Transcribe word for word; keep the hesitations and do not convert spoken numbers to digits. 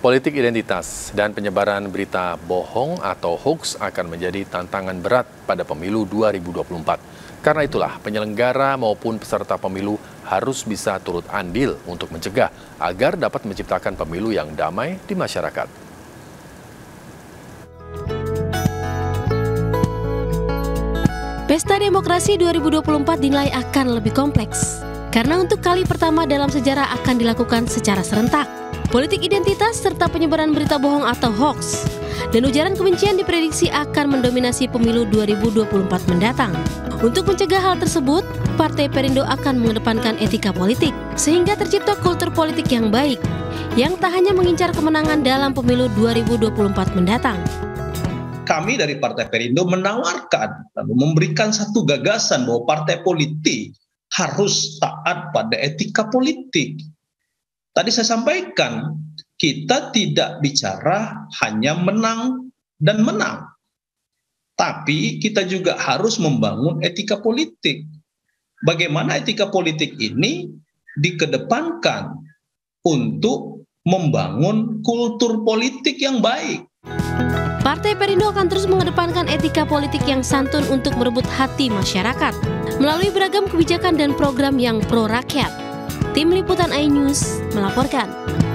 Politik identitas dan penyebaran berita bohong atau hoax akan menjadi tantangan berat pada pemilu dua ribu dua puluh empat. Karena itulah penyelenggara maupun peserta pemilu harus bisa turut andil untuk mencegah agar dapat menciptakan pemilu yang damai di masyarakat. Pesta Demokrasi dua ribu dua puluh empat dinilai akan lebih kompleks. Karena untuk kali pertama dalam sejarah akan dilakukan secara serentak. Politik identitas serta penyebaran berita bohong atau hoax dan ujaran kebencian diprediksi akan mendominasi pemilu dua ribu dua puluh empat mendatang. Untuk mencegah hal tersebut, Partai Perindo akan mengedepankan etika politik sehingga tercipta kultur politik yang baik yang tak hanya mengincar kemenangan dalam pemilu dua ribu dua puluh empat mendatang. Kami dari Partai Perindo menawarkan lalu memberikan satu gagasan bahwa partai politik harus taat pada etika politik. Tadi saya sampaikan, kita tidak bicara hanya menang dan menang. Tapi kita juga harus membangun etika politik. Bagaimana etika politik ini dikedepankan untuk membangun kultur politik yang baik. Partai Perindo akan terus mengedepankan etika politik yang santun untuk merebut hati masyarakat melalui beragam kebijakan dan program yang pro rakyat. Tim Liputan iNews melaporkan.